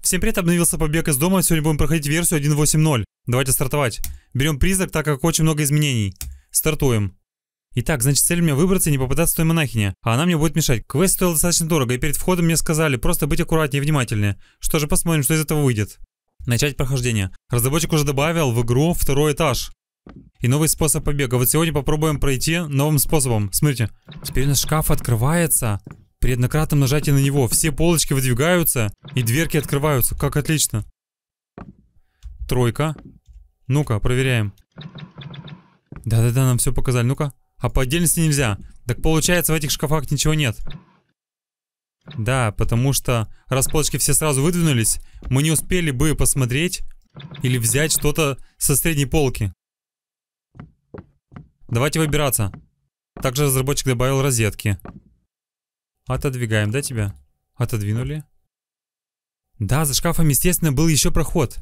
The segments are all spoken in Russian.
Всем привет, обновился побег из дома. Сегодня будем проходить версию 1.8.0. Давайте стартовать. Берем призрак, так как очень много изменений. Стартуем. Итак, значит, цель у меня выбраться и не попадаться в той монахине. А она мне будет мешать. Квест стоил достаточно дорого, и перед входом мне сказали просто быть аккуратнее и внимательнее. Что же, посмотрим, что из этого выйдет. Начать прохождение. Разработчик уже добавил в игру второй этаж. И новый способ побега. Вот сегодня попробуем пройти новым способом. Смотрите. Теперь у нас шкаф открывается. При однократном нажатии на него все полочки выдвигаются и дверки открываются. Как отлично. Тройка. Ну-ка, проверяем. Да-да-да, нам все показали. Ну-ка. А по отдельности нельзя. Так получается, в этих шкафах ничего нет. Да, потому что раз полочки все сразу выдвинулись, мы не успели бы посмотреть или взять что-то со средней полки. Давайте выбираться. Также разработчик добавил розетки. Отодвигаем, да, тебя? Отодвинули. Да, за шкафом, естественно, был еще проход.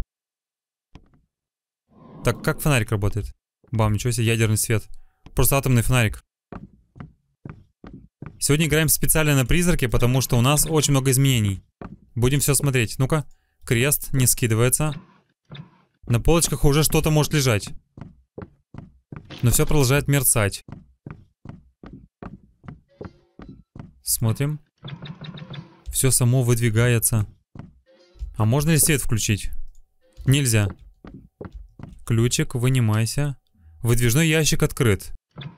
Так, как фонарик работает? Бам, ничего себе, ядерный свет. Просто атомный фонарик. Сегодня играем специально на призраке, потому что у нас очень много изменений. Будем все смотреть. Ну-ка, крест не скидывается. На полочках уже что-то может лежать. Но все продолжает мерцать. Смотрим. Все само выдвигается. А можно ли свет включить? Нельзя. Ключик, вынимайся. Выдвижной ящик открыт.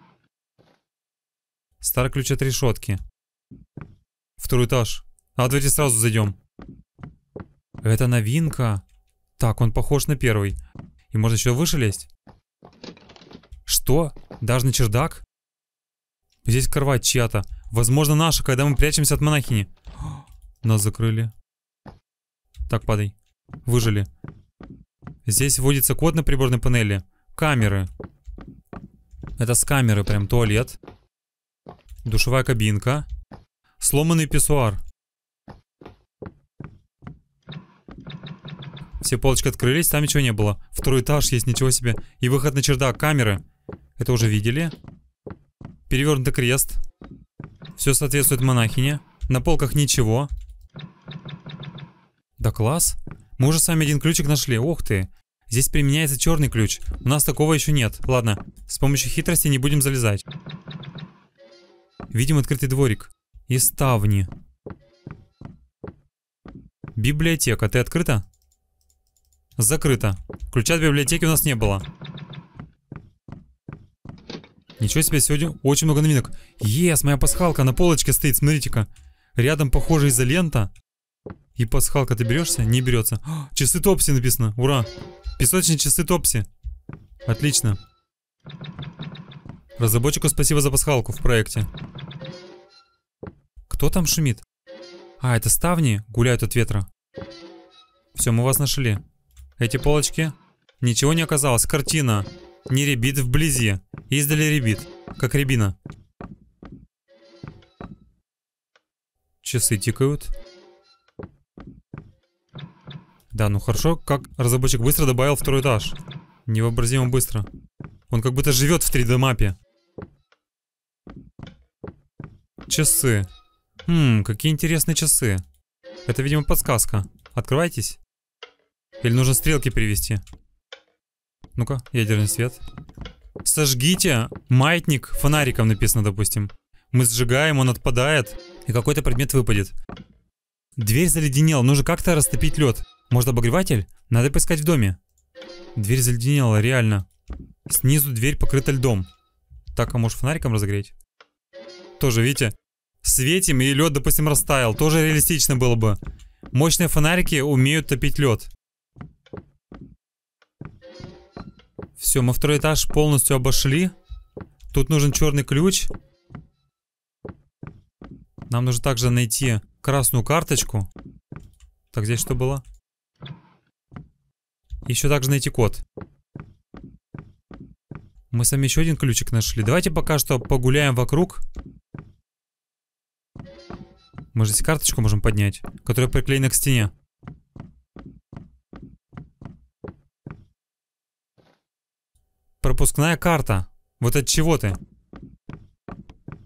Старый ключ от решетки. Второй этаж. А давайте сразу зайдем. Это новинка. Так, он похож на первый. И можно еще выше лезть. Что? Даже на чердак? Здесь кровать чья-то. Возможно, наша, когда мы прячемся от монахини. Нас закрыли. Так, падай. Выжили. Здесь вводится код на приборной панели. Камеры. Это с камеры прям туалет. Душевая кабинка. Сломанный писсуар. Все полочки открылись, там ничего не было. Второй этаж есть, ничего себе. И выход на чердак, камеры. Это уже видели. Перевернутый крест. Все соответствует монахине. На полках ничего. Да класс. Мы уже сами один ключик нашли. Ух ты. Здесь применяется черный ключ. У нас такого еще нет. Ладно. С помощью хитрости не будем залезать. Видим открытый дворик. И ставни. Библиотека. Ты открыта? Закрыта. Ключа от библиотеки у нас не было. Ничего себе, сегодня очень много новинок. Ес, моя пасхалка на полочке стоит, смотрите-ка. Рядом похожая изолента. И пасхалка, ты берешься? Не берется. О, часы Топси написано, ура. Песочные часы Топси. Отлично. Разработчику спасибо за пасхалку в проекте. Кто там шумит? А, это ставни гуляют от ветра. Все, мы вас нашли. Эти полочки. Ничего не оказалось, картина. Не рябит вблизи. Издали рябит. Как рябина. Часы тикают. Да, ну хорошо, как разработчик быстро добавил второй этаж. Невообразимо быстро. Он как будто живет в 3D мапе. Часы. Какие интересные часы. Это, видимо, подсказка. Открывайтесь. Или нужно стрелки перевести? Ну-ка, ядерный свет. Сожгите маятник фонариком написано, допустим. Мы сжигаем, он отпадает, и какой-то предмет выпадет. Дверь заледенела, нужно как-то растопить лед. Может, обогреватель? Надо поискать в доме. Дверь заледенела, реально. Снизу дверь покрыта льдом. Так, а может фонариком разогреть? Тоже, видите? Светим, и лед, допустим, растаял. Тоже реалистично было бы. Мощные фонарики умеют топить лед. Все, мы второй этаж полностью обошли. Тут нужен черный ключ. Нам нужно также найти красную карточку. Так, здесь что было? Еще также найти код. Мы сами еще один ключик нашли. Давайте пока что погуляем вокруг. Мы же здесь карточку можем поднять, которая приклеена к стене. Пропускная карта. Вот от чего ты?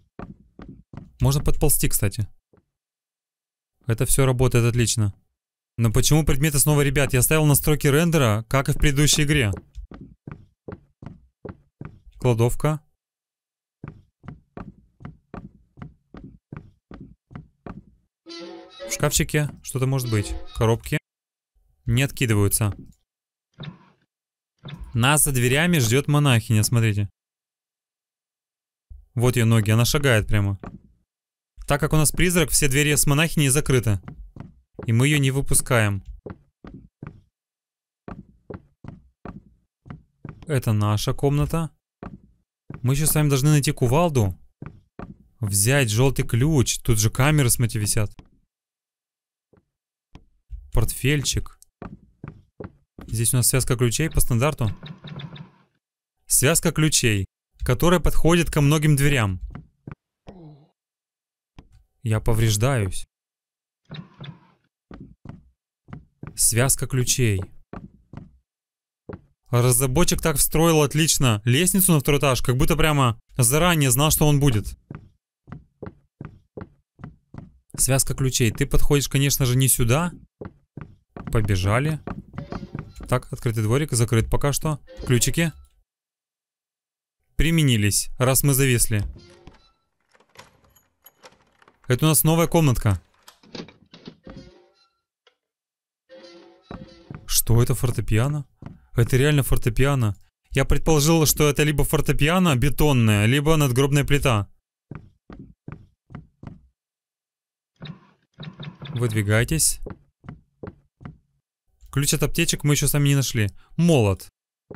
Можно подползти, кстати. Это все работает отлично. Но почему предметы снова ребят? Я ставил настройки рендера, как и в предыдущей игре. Кладовка. В шкафчике что-то может быть. Коробки. Не откидываются. Нас за дверями ждет монахиня, смотрите. Вот ее ноги, она шагает прямо. Так как у нас призрак, все двери с монахиней закрыты. И мы ее не выпускаем. Это наша комната. Мы еще с вами должны найти кувалду. Взять желтый ключ. Тут же камеры, смотрите, висят. Портфельчик. Здесь у нас связка ключей по стандарту. Связка ключей, которая подходит ко многим дверям. Я повреждаюсь. Связка ключей. Разработчик так встроил отлично лестницу на второй этаж, как будто прямо заранее знал, что он будет. Связка ключей. Ты подходишь, конечно же, не сюда. Побежали. Так, открытый дворик, закрыт пока что. Ключики применились, раз мы зависли. Это у нас новая комнатка. Что это, фортепиано? Это реально фортепиано. Я предположил, что это либо фортепиано бетонное, либо надгробная плита. Выдвигайтесь. Ключ от аптечек мы еще сами не нашли. Молот.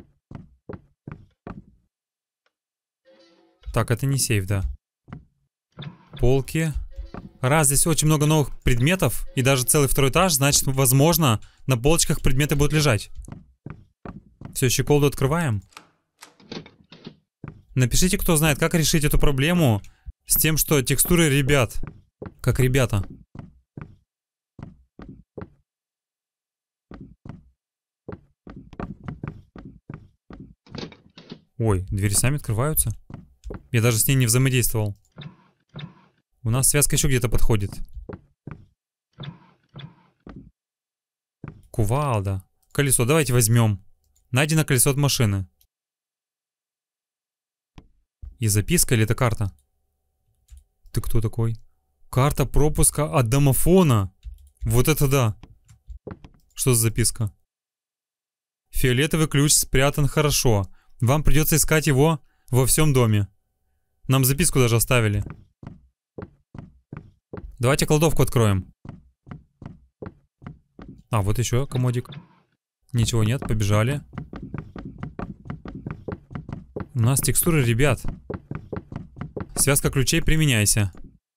Так, это не сейф, да. Полки. Раз здесь очень много новых предметов, и даже целый второй этаж, значит, возможно, на полочках предметы будут лежать. Все, щеколду открываем. Напишите, кто знает, как решить эту проблему с тем, что текстуры ребят. Как ребята. Ой, двери сами открываются. Я даже с ней не взаимодействовал. У нас связка еще где-то подходит. Кувалда. Колесо, давайте возьмем. Найдено колесо от машины. И записка или это карта? Ты кто такой? Карта пропуска от домофона. Вот это да. Что за записка? Фиолетовый ключ спрятан хорошо. Вам придется искать его во всем доме. Нам записку даже оставили. Давайте кладовку откроем. А, вот еще комодик. Ничего нет, побежали. У нас текстуры, ребят. Связка ключей, применяйся.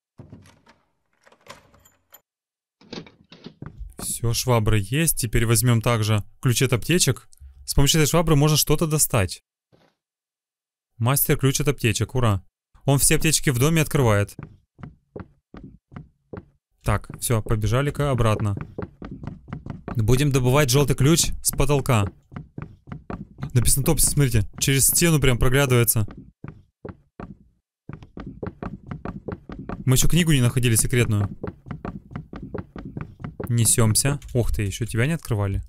Все, швабра есть. Теперь возьмем также ключи от аптечек. С помощью этой швабры можно что-то достать. Мастер ключ от аптечек, ура. Он все аптечки в доме открывает. Так, все, побежали-ка обратно. Будем добывать желтый ключ с потолка. Написано топс, смотрите, через стену прям проглядывается. Мы еще книгу не находили секретную. Несемся. Ух ты, еще тебя не открывали.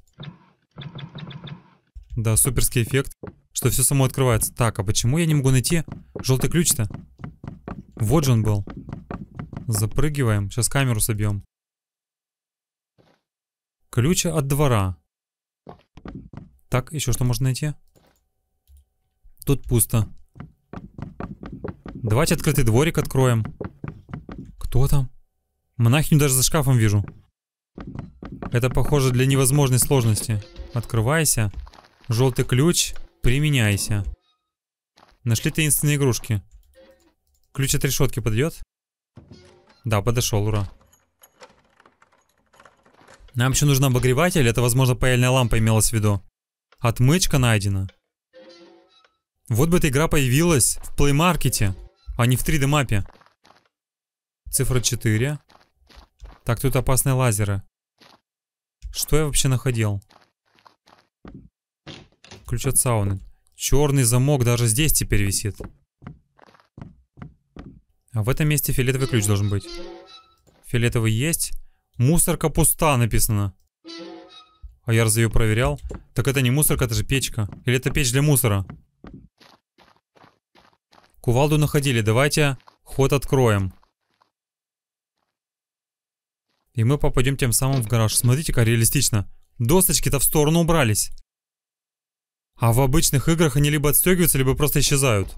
Да, суперский эффект, что все само открывается. Так, а почему я не могу найти желтый ключ-то? Вот же он был. Запрыгиваем. Сейчас камеру собьем. Ключ от двора. Так, еще что можно найти? Тут пусто. Давайте открытый дворик откроем. Кто там? Монахиню даже за шкафом вижу. Это похоже для невозможной сложности. Открывайся. Желтый ключ. Применяйся. Нашли таинственные игрушки. Ключ от решетки подойдет? Да, подошел, ура. Нам еще нужен обогреватель. Это, возможно, паяльная лампа имелась в виду. Отмычка найдена. Вот бы эта игра появилась в Play Market, а не в 3D мапе. Цифра 4. Так, тут опасные лазеры. Что я вообще находил? Ключ от сауны. Черный замок даже здесь теперь висит. А в этом месте фиолетовый ключ должен быть. Фиолетовый есть. Мусорка пуста написано. А я разве ее проверял? Так это не мусорка, это же печка. Или это печь для мусора? Кувалду находили. Давайте ход откроем. И мы попадем тем самым в гараж. Смотрите, как реалистично. Досочки-то в сторону убрались. А в обычных играх они либо отстегиваются, либо просто исчезают.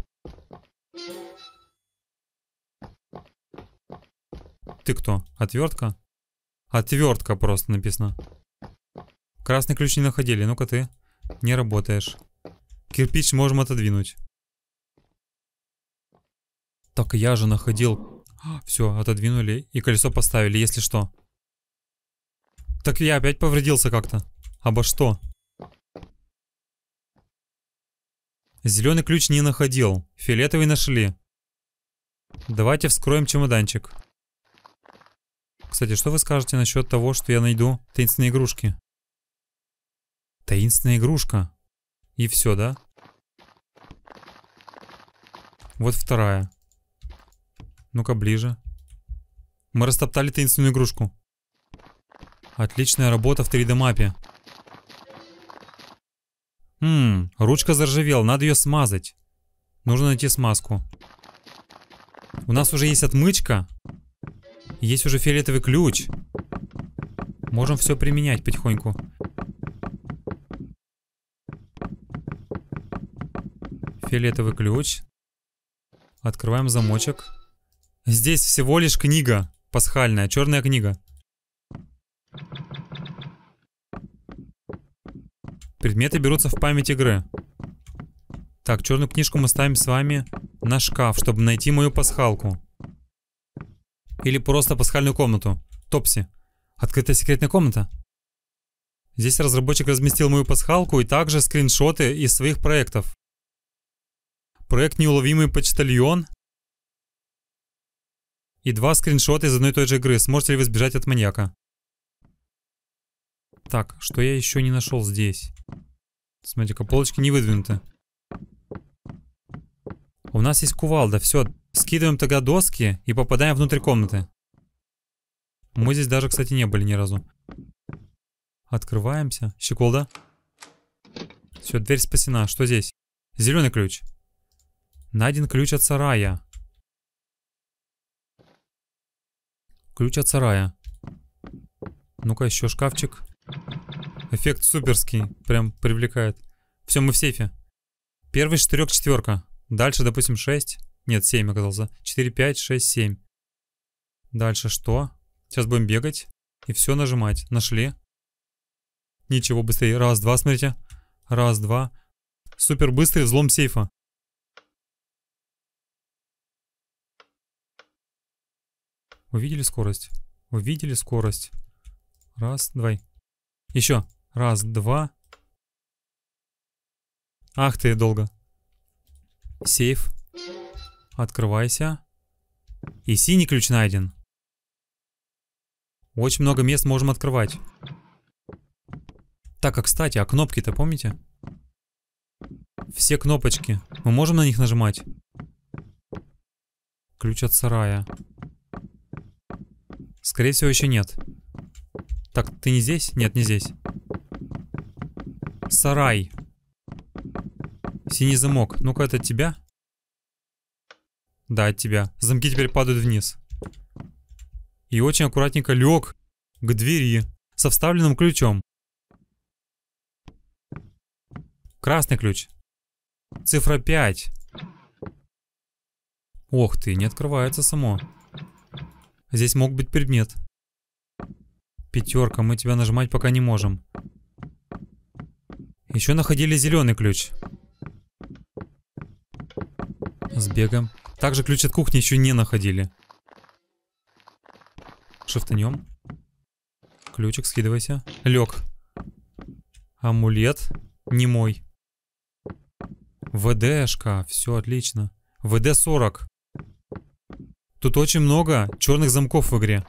Ты кто? Отвертка? Отвертка просто написано. Красный ключ не находили. Ну-ка ты. Не работаешь. Кирпич можем отодвинуть. Так я же находил. Все, отодвинули и колесо поставили, если что. Так я опять повредился как-то. Обо что? Зеленый ключ не находил. Фиолетовый нашли. Давайте вскроем чемоданчик. Кстати, что вы скажете насчет того, что я найду таинственные игрушки? Таинственная игрушка. И все, да? Вот вторая. Ну-ка ближе. Мы растоптали таинственную игрушку. Отличная работа в 3D мапе. Ручка заржавела, надо ее смазать. Нужно найти смазку. У нас уже есть отмычка. Есть уже фиолетовый ключ. Можем все применять потихоньку. Фиолетовый ключ. Открываем замочек. Здесь всего лишь книга пасхальная, черная книга. Предметы берутся в память игры. Так, черную книжку мы ставим с вами на шкаф, чтобы найти мою пасхалку. Или просто пасхальную комнату. Топси. Открытая секретная комната. Здесь разработчик разместил мою пасхалку и также скриншоты из своих проектов. Проект «Неуловимый почтальон». И 2 скриншота из одной и той же игры. Сможете ли вы сбежать от маньяка? Так, что я еще не нашел здесь? Смотрите-ка, полочки не выдвинуты. У нас есть кувалда. Все, скидываем тогда доски и попадаем внутрь комнаты. Мы здесь даже, кстати, не были ни разу. Открываемся. Щеколда. Все, дверь спасена. Что здесь? Зеленый ключ. Найден ключ от сарая. Ключ от сарая. Ну-ка, еще шкафчик. Эффект суперский. Прям привлекает. Все, мы в сейфе. Первый штырек четверка. Дальше, допустим, 6. Нет, 7 оказался. 4, 5, 6, 7. Дальше что? Сейчас будем бегать. И все нажимать. Нашли. Ничего, быстрее. Раз, два, смотрите. Раз, два. Супер быстрый взлом сейфа. Увидели скорость? Увидели скорость. Раз, давай. Еще. Раз, два. Ах ты, долго. Сейф. Открывайся. И синий ключ найден. Очень много мест можем открывать. Так, а кстати, а кнопки-то помните? Все кнопочки. Мы можем на них нажимать? Ключ от сарая. Скорее всего, еще нет. Так, ты не здесь? Нет, не здесь. Сарай. Синий замок. Ну-ка, это от тебя? Да, от тебя. Замки теперь падают вниз. И очень аккуратненько лег к двери со вставленным ключом. Красный ключ. Цифра 5. Ох ты, не открывается само. Здесь мог быть предмет. Пятерка, мы тебя нажимать пока не можем. Еще находили зеленый ключ. Сбегаем. Также ключ от кухни еще не находили. Шифтанем. Ключик, скидывайся. Лег. Амулет. Не мой. ВДшка. Все отлично. ВД 40. Тут очень много черных замков в игре.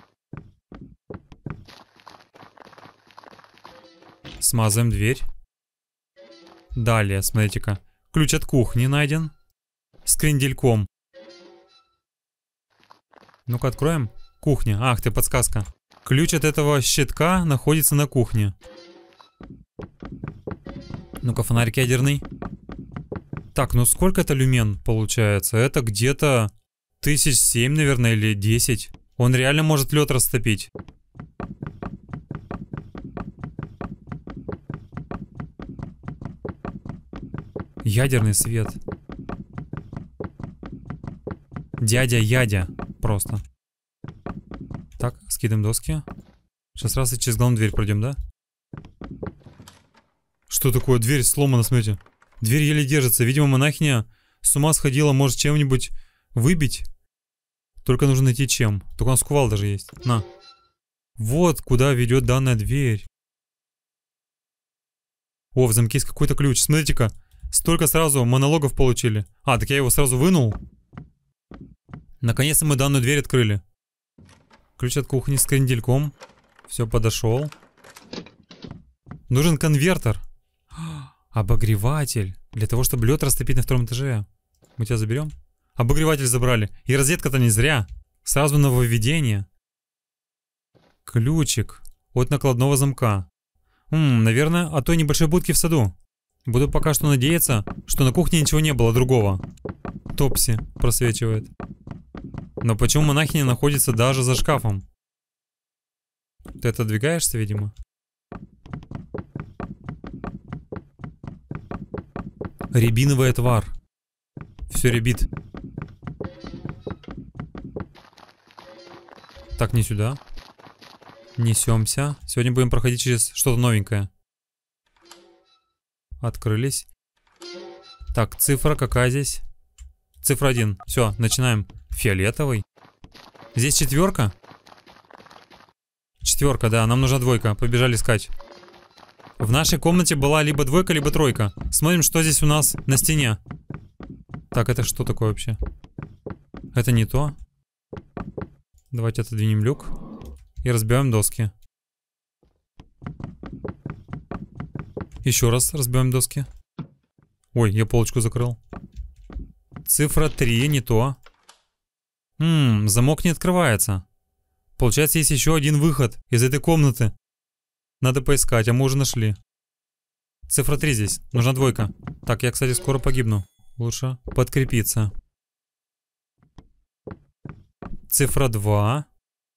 Смазываем дверь. Далее, смотрите-ка. Ключ от кухни найден. С крендельком. Ну-ка, откроем. Кухня. Ах ты, подсказка. Ключ от этого щитка находится на кухне. Ну-ка, фонарик ядерный. Так, ну сколько это люмен получается? Это где-то 1007, наверное, или 10. Он реально может лед растопить. Ядерный свет. Дядя Ядя. Просто. Так, скидываем доски. Сейчас раз и через главную дверь пройдем, да? Что такое? Дверь сломана, смотрите. Дверь еле держится. Видимо, монахиня с ума сходила, может чем-нибудь выбить. Только нужно найти чем. Только у нас кувал даже есть. На. Вот куда ведет данная дверь. О, в замке есть какой-то ключ. Смотрите-ка. Столько сразу монологов получили. А, так я его сразу вынул. Наконец-то мы данную дверь открыли. Ключ от кухни с крендельком. Все, подошел. Нужен конвертер. Обогреватель. Для того, чтобы лед растопить на втором этаже. Мы тебя заберем? Обогреватель забрали. И розетка-то не зря. Сразу нововведение. Ключик от накладного замка. Наверное, от той небольшой будки в саду. Буду пока что надеяться, что на кухне ничего не было другого. Топси просвечивает. Но почему монахиня находится даже за шкафом? Ты отодвигаешься, видимо? Рябиновый отвар. Все рябит. Так, не сюда. Несемся. Сегодня будем проходить через что-то новенькое. Открылись. Так, цифра какая здесь? Цифра 1. Все, начинаем. Фиолетовый. Здесь четверка? Четверка, да, нам нужна двойка. Побежали искать. В нашей комнате была либо двойка, либо тройка. Смотрим, что здесь у нас на стене. Так, это что такое вообще? Это не то. Давайте отодвинем люк. И разбиваем доски. Еще раз разбиваем доски. Ой, я полочку закрыл. Цифра 3, не то. Замок не открывается. Получается, есть еще один выход из этой комнаты. Надо поискать, а мы уже нашли. Цифра 3 здесь. Нужна двойка. Так, я, кстати, скоро погибну. Лучше подкрепиться. Цифра 2.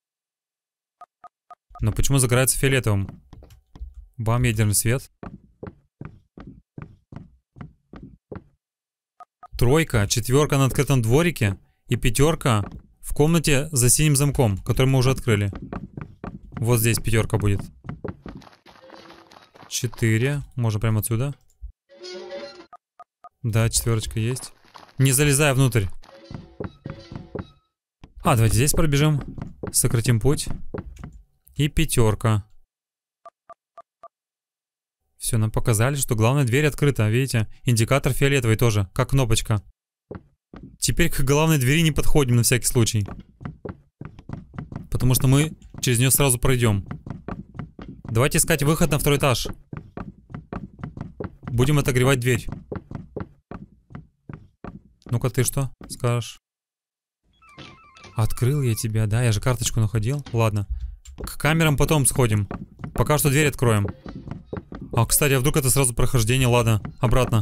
Но почему загорается фиолетовым? Бам, ядерный свет. Тройка, четверка на открытом дворике и пятерка в комнате за синим замком, который мы уже открыли. Вот здесь пятерка будет. 4. Можно прямо отсюда. Да, четверочка есть. Не залезая внутрь. Давайте здесь пробежим. Сократим путь. И пятерка. Все, нам показали, что главная дверь открыта. Видите? Индикатор фиолетовый тоже, как кнопочка. Теперь к главной двери не подходим на всякий случай. Потому что мы через нее сразу пройдем. Давайте искать выход на второй этаж. Будем отогревать дверь. Ну-ка, ты что скажешь? Открыл я тебя, да? Я же карточку находил. Ладно. К камерам потом сходим. Пока что дверь откроем. Кстати, а вдруг это сразу прохождение? Ладно, обратно.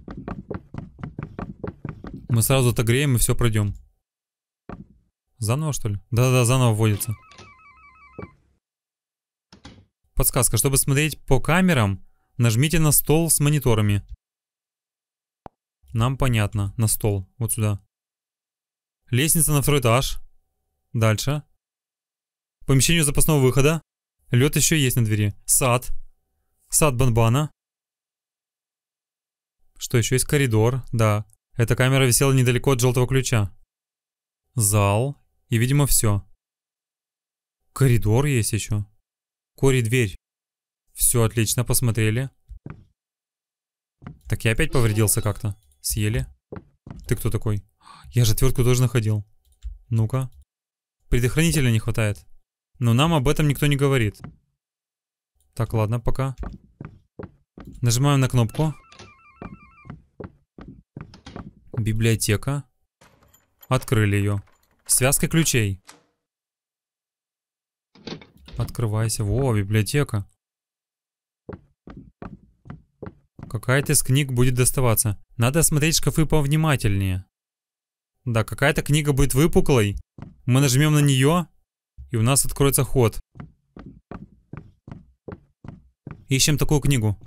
Мы сразу отогреем и все пройдем. Заново, что ли? Да-да, заново вводится. Подсказка. Чтобы смотреть по камерам, нажмите на стол с мониторами. Нам понятно. На стол. Вот сюда. Лестница на второй этаж. Дальше. Помещение запасного выхода. Лед еще есть на двери. Сад. Сад Банбана. Что еще есть? Коридор. Да. Эта камера висела недалеко от желтого ключа. Зал. И, видимо, все. Коридор есть еще. Кори дверь. Все отлично, посмотрели. Так я опять повредился как-то. Съели. Ты кто такой? Я же отвертку тоже находил. Ну-ка. Предохранителя не хватает. Но нам об этом никто не говорит. Так, ладно, пока. Нажимаем на кнопку. Библиотека. Открыли ее. Связка ключей. Открывайся. Во, библиотека. Какая-то из книг будет доставаться. Надо смотреть шкафы повнимательнее. Да, какая-то книга будет выпуклой. Мы нажмем на нее, и у нас откроется ход. Ищем такую книгу.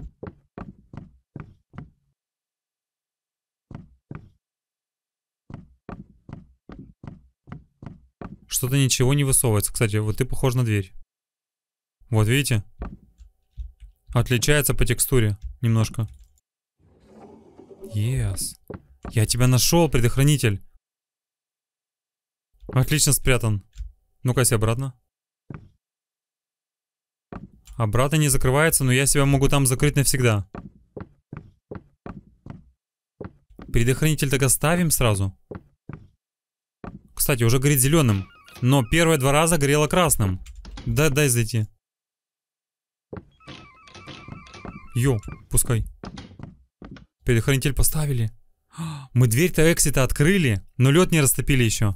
Что-то ничего не высовывается. Кстати, вот ты похож на дверь. Вот, видите? Отличается по текстуре немножко. Yes. Я тебя нашел, предохранитель. Отлично спрятан. Ну-ка, обратно. Обратно не закрывается, но я себя могу там закрыть навсегда. Предохранитель так оставим сразу. Кстати, уже горит зеленым. Но первые 2 раза горело красным. Да, дай зайти. Йо, пускай. Предохранитель поставили. Мы дверь-то эксита открыли, но лед не растопили еще.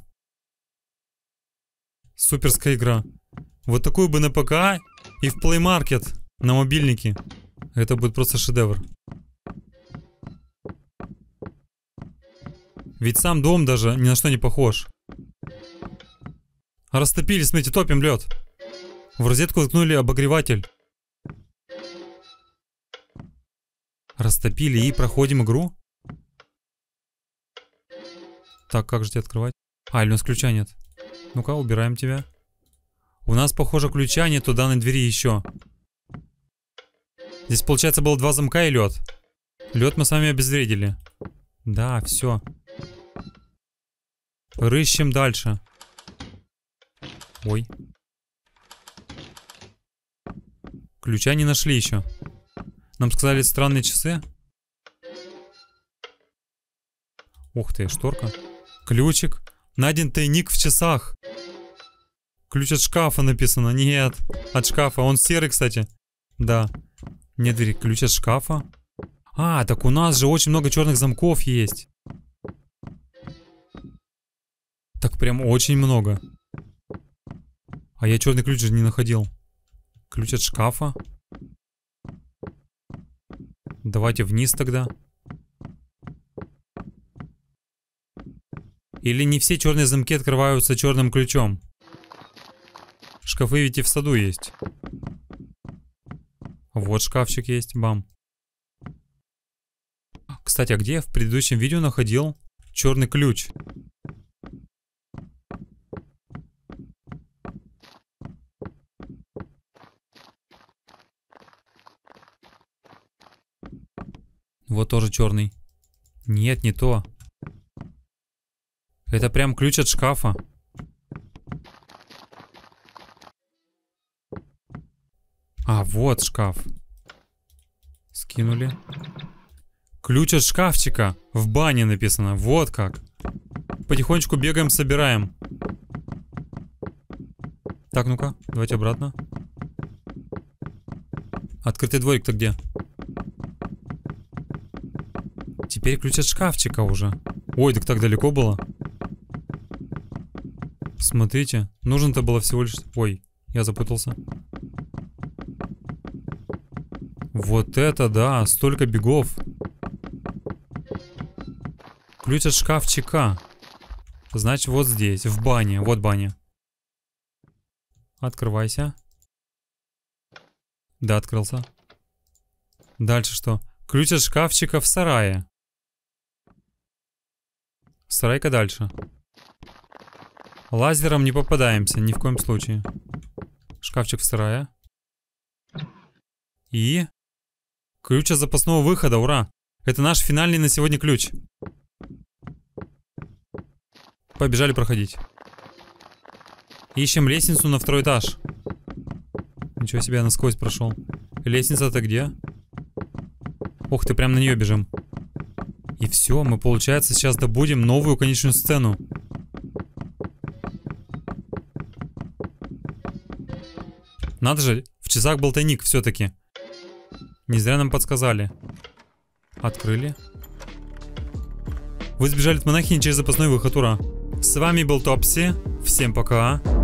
Суперская игра. Вот такую бы на ПК и в Play Market на мобильнике. Это будет просто шедевр. Ведь сам дом даже ни на что не похож. Растопили, смотрите, топим лед. В розетку воткнули обогреватель. Растопили и проходим игру. Так, как же тебе открывать? А, или у нас ключа нет. Ну-ка, убираем тебя. У нас, похоже, ключа нет туда на двери еще. Здесь, получается, было 2 замка и лед. Лед мы с вами обезвредили. Да, все. Рыщем дальше. Ой. Ключа не нашли еще. Нам сказали странные часы. Ух ты, шторка. Ключик. Найден тайник в часах. Ключ от шкафа написано. Нет, от шкафа. Он серый, кстати. Да. Нет двери. Ключ от шкафа. А, так у нас же очень много черных замков есть. Так прям очень много. А я черный ключ же не находил. Ключ от шкафа. Давайте вниз тогда. Или не все черные замки открываются черным ключом? Шкафы ведь и в саду есть. Вот шкафчик есть, бам. Кстати, а где я в предыдущем видео находил черный ключ? Вот тоже черный. Нет, не то. Это прям ключ от шкафа. А, вот шкаф. Скинули. Ключ от шкафчика. В бане написано. Вот как. Потихонечку бегаем, собираем. Так, ну-ка, давайте обратно. Открытый дворик-то где? Теперь ключ от шкафчика уже. Ой, так далеко было. Смотрите, нужно-то было всего лишь... Ой, я запутался. Вот это да, столько бегов. Ключ от шкафчика. Значит, вот здесь, в бане. Вот баня. Открывайся. Да, открылся. Дальше что? Ключ от шкафчика в сарае. Сарайка дальше. Лазером не попадаемся, ни в коем случае. Шкафчик в сарае. И... ключ от запасного выхода, ура! Это наш финальный на сегодня ключ. Побежали проходить. Ищем лестницу на 2-й этаж. Ничего себе, я насквозь прошел. Лестница-то где? Ох ты, прям на нее бежим. И все, мы, получается, сейчас добудем новую конечную сцену. Надо же, в часах был тайник все-таки. Не зря нам подсказали. Открыли. Вы сбежали от монахини через запасной выход, ура. С вами был Топси. Всем пока.